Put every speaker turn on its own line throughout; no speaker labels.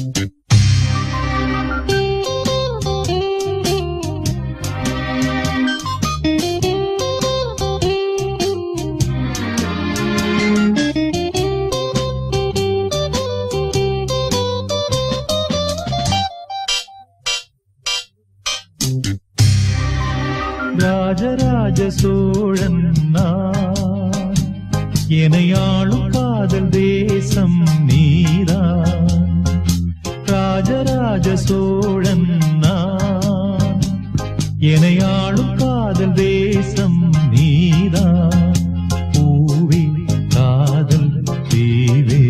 ராஜராஜ சோழன் நான், எனையாளும் காதல் தேசம் நீதான். ராஜராஜ சோழன் நான், எனையாளும் காதல் தேசம் நீதான். பூவே காதல் தீவே,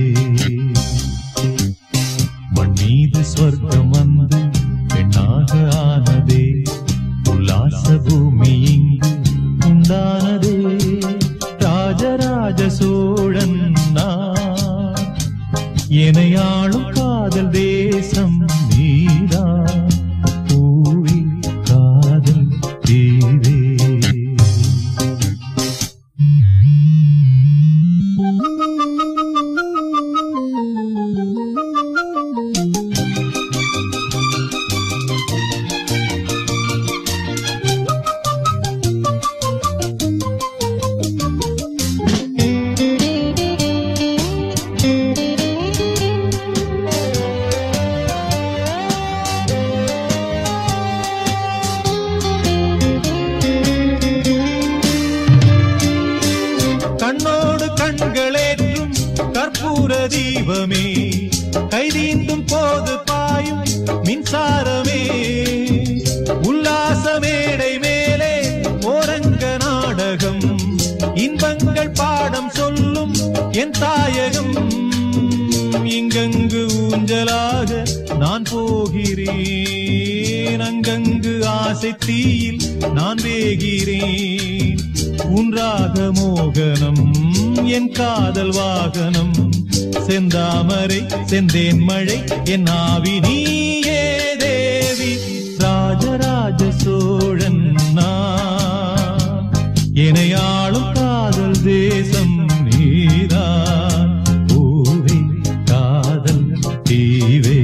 மண் மீது சொர்க்கம் வந்து பெண்ணாக ஆனதே, உல்லாச பூமி இங்கு உண்டானதே. ராஜராஜ சோழன் நான், எனையாளும் காதல் தேசம் நீதான். பூவே காதல் தீவே. கண்ணோடு கண்களேற்றும் கற்பூர தீபமே, கைதீந்தும் போது பாயும் மின்சாரமே. உல்லாச மேடை மேலே ஓரங்க நாடகம், இன்பங்கள் பாடம் சொல்லும் என் தாயகம். இங்கங்கு ஊஞ்சலாக நான் போகிறேன், அங்கங்கு ஆசை தீயில் நான் வேகிறேன். உன்றாக மோகனம் என் காதல் வாகனம், செந்தாமரை செந்தேன் மழை என் ஆவி நீயே தேவி. ராஜராஜ சோழன் நான், எனையாளும் காதல் தேசம் நீதான். பூவே காதல் தீவே.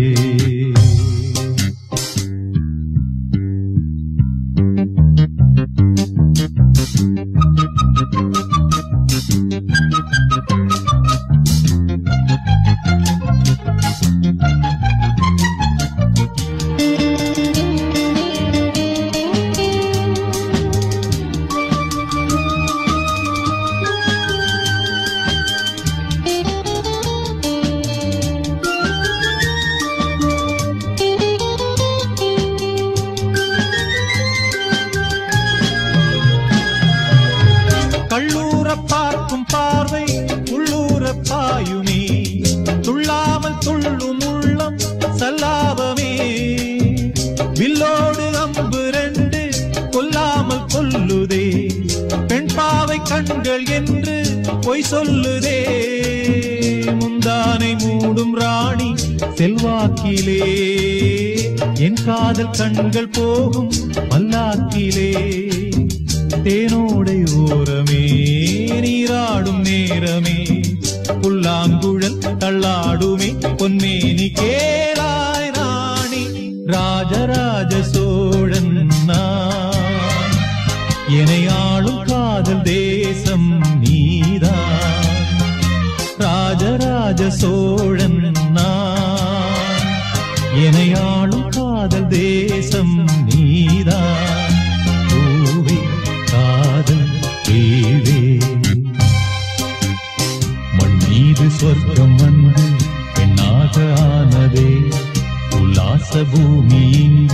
கள்ளூர பார்க்கும் பார்வை உள்ளூர பாயுமே, துள்ளாமல் துள்ளும் உள்ளம் சல்லாபமே. வில்லோடு அம்பு ரெண்டு கொல்லாமல் கொல்லுதே, பெண் பாவை கண்கள் என்று பொய் சொல்லுதே. முந்தானை மூடும் ராணி செல்வாக்கிலே, என் காதல் கண்கள் போகும் பல்லாக்கிலே. தேனோடை ஓரமே நீராடும் நேரமே, புல்லாங்குழல் தள்ளாடுமே பொன்மேனி கேளாய் ராணி. ராஜராஜ சோழன் நான், எனையாளும் காதல் தேசம் நீதான். ராஜராஜ சோழன் நான், எனையாளும் காதல் தேசம் நீதான். பூவே காதல் தீவே, மண் மீது சொர்க்கம் வந்து பெண்ணாக ஆனதே, உல்லாச பூமி